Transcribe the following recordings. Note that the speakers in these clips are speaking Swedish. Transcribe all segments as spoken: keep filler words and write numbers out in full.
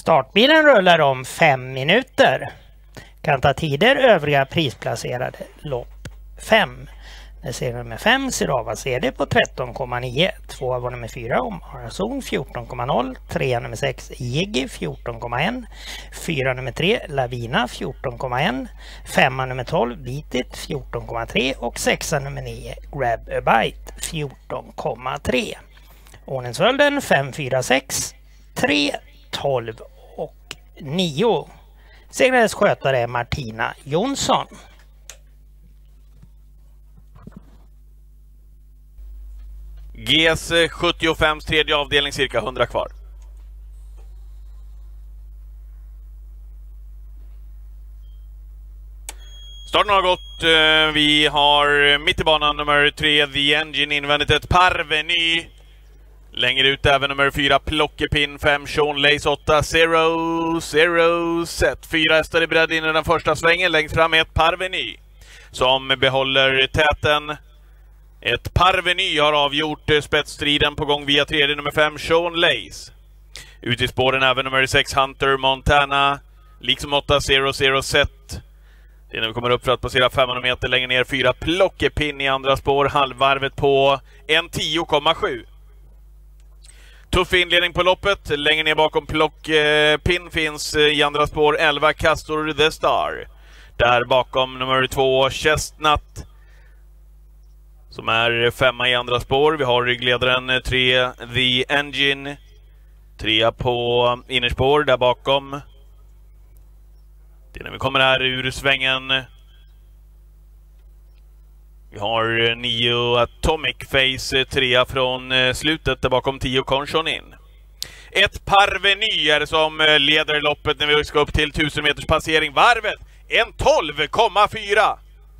Startbilen rullar om fem minuter. Kan ta tider övriga prisplacerade lopp fem. Det ser nummer fem Sirava C D på tretton komma nio. Två var nummer fyra Omarazon fjorton komma noll. Tre nummer sex Jiggy fjorton komma ett. Fyra nummer tre Lavina fjorton komma ett. Femma nummer tolv Beat It fjorton komma tre. Och sexa nummer nio Grab a Bite fjorton komma tre. Ordningsföljden fem, fyra, sex, tre, tolv och nio. Segrarens skötare är Martina Jonsson. G S sjuttiofem tredje avdelning, cirka hundra kvar. Starten har gått. Vi har mitt i banan nummer tre The Engine invändigt ett Parveny. Längre ut även nummer fyra Plockepin, fem Sean Lace, åtta Zero Zero Set. Fyra hästar i bredd in i den första svängen. Längst fram ett Parveny som behåller täten. Ett Parveny har avgjort spetsstriden, på gång via tredje nummer fem Sean Lace. Ut i spåren även nummer sex Hunter Montana, liksom åtta Zero Zero Set. Det är när vi kommer upp för att passera femhundra meter längre ner. Fyra Plockepin i andra spår, halvvarvet på en tio komma sju. Tuff inledning på loppet. Längre ner bakom Plockepin finns i andra spår elva Castor The Star. Där bakom nummer två Chestnut som är femma i andra spår. Vi har ryggledaren tre The Engine. Trea på innerspår där bakom. Det är när vi kommer här ur svängen. Vi har nio Atomic Face, trea från slutet där bakom tio Conchon in. Ett Parveny är som leder loppet när vi ska upp till tusen meters passering. Varvet en tolv komma fyra.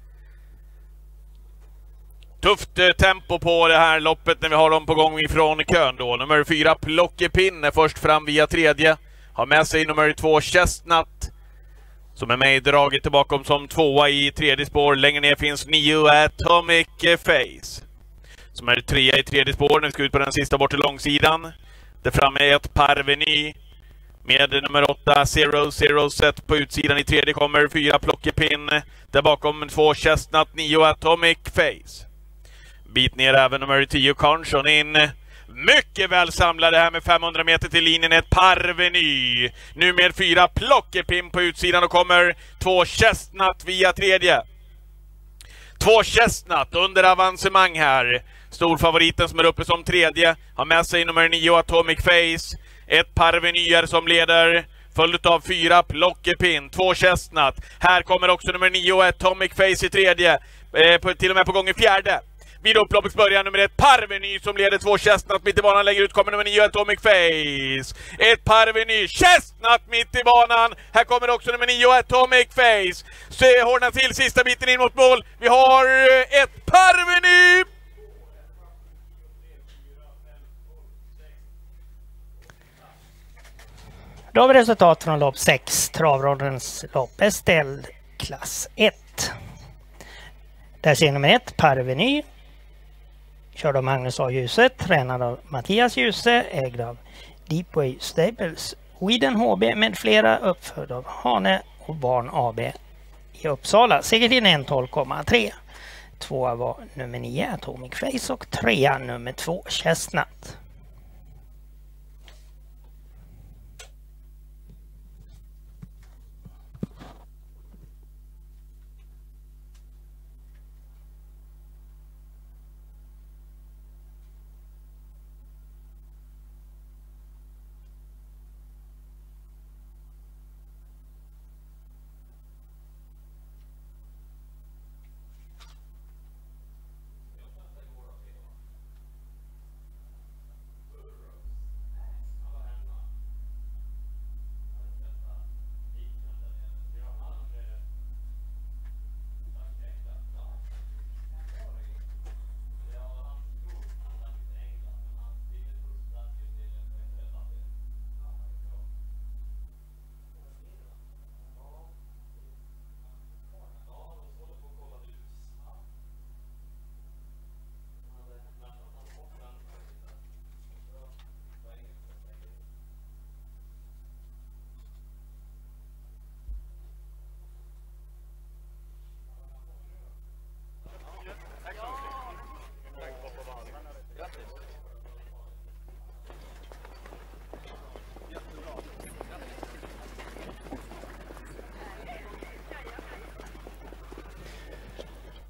Tufft tempo på det här loppet när vi har dem på gång ifrån kön då. Nummer fyra Plockepin är först fram via tredje. Har med sig nummer två Chestnut som är med i draget bakom som tvåa i tredje spår. Längre ner finns nio Atomic Face som är trea i tredje spår. Nu ska ut på den sista bort till långsidan. Där framme är ett Parveny med nummer åtta Zero Zero Set på utsidan. I tredje kommer fyra Plockepin. Där bakom två Chestnut, nio Atomic Face. Bit ner även nummer tio Conchon in. Mycket väl samlade här med femhundra meter till linjen. Ett Parveny. Nu med fyra Plockepin på utsidan och kommer två Chestnut via tredje. Två Chestnut under avancemang här. Storfavoriten som är uppe som tredje har med sig nummer nio Atomic Face. Ett Parveny som leder. Följt av fyra Plockepin, två Chestnut. Här kommer också nummer nio Atomic Face i tredje. Eh, på, till och med på gång i fjärde. Vid upploppets början nummer ett Parveny som leder två Chestnut mitt i banan. Längre ut kommer nummer nio Atomic Face. Ett Parveny, Chestnut mitt i banan. Här kommer också nummer nio Atomic Face. Se hårdna till sista biten in mot mål. Vi har ett Parveny. Då har vi resultat från lopp sex, travrondens lopp Estelle klass ett. Där ser nummer ett Parveny. Körd av Magnus A. Djuse, tränad av Mattias Djuse, ägd av Deepway Stables, Sweden H B med flera, uppförd av Hane och Barn A B i Uppsala. Segertiden en tolv komma tre. Tvåa var nummer nio Atomic Face och trea nummer två Chestnut.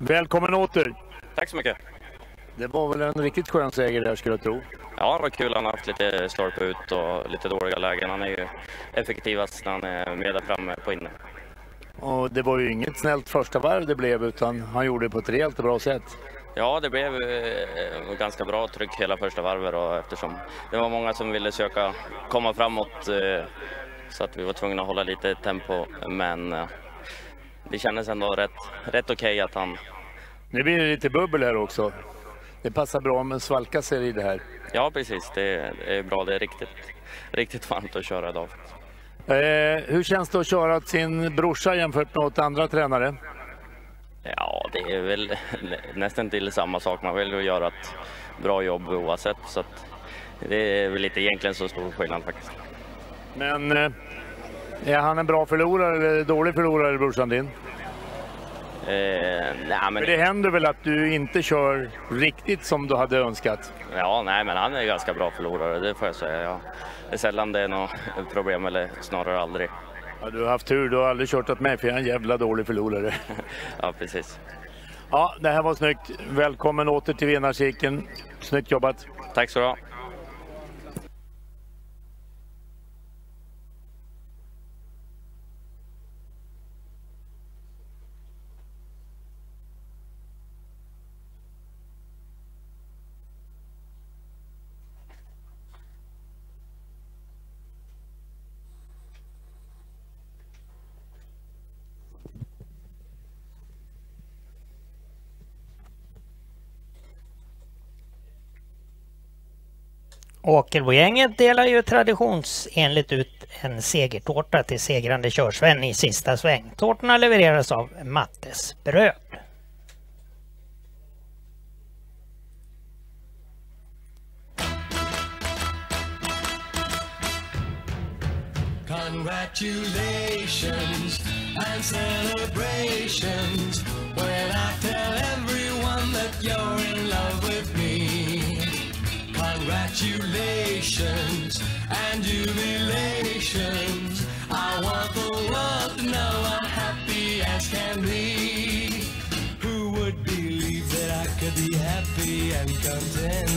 Välkommen åter. Tack så mycket. Det var väl en riktigt skön seger där, skulle jag tro. Ja, det var kul. Han har haft lite stolpe ut och lite dåliga lägen. Han är ju effektivast när han är med där framme på inne. Och det var ju inget snällt första varv det blev, utan han gjorde det på ett rejält bra sätt. Ja, det blev eh, ganska bra tryck hela första varvet och eftersom det var många som ville söka komma framåt eh, så att vi var tvungna att hålla lite tempo. Men eh, det kändes ändå rätt, rätt okej okay att han... Nu blir det lite bubbel här också. Det passar bra med svalka sig i det här. Ja, precis. Det, det är bra. Det är riktigt, riktigt varmt att köra idag. Eh, hur känns det att köra sin brorsa jämfört med åt andra tränare? Ja, det är väl nästan till samma sak. Man vill ju göra ett bra jobb oavsett. Så att det är väl inte egentligen så stor skillnad faktiskt. Men eh, är han en bra förlorare eller dålig förlorare, brorsan din? Eh, nej, men... För det händer väl att du inte kör riktigt som du hade önskat? Ja, nej, men han är ganska bra förlorare, det får jag säga. Ja. Det är sällan det är något problem, eller snarare aldrig. Ja, du har haft tur, du har aldrig kört åt mig för jag är en jävla dålig förlorare. Ja, precis. Ja, det här var snyggt. Välkommen åter till vinnarcirkeln. Snyggt jobbat. Tack så bra. Åkelbogänget delar ju traditionsenligt ut en segertårta till segrande körsvän i sista sväng. Tårtorna levereras av Mattes bröd. Congratulations and celebrations when I tell everyone that you're in love with me. Congratulations and jubilations. I want the world to know I'm happy as can be. Who would believe that I could be happy and content?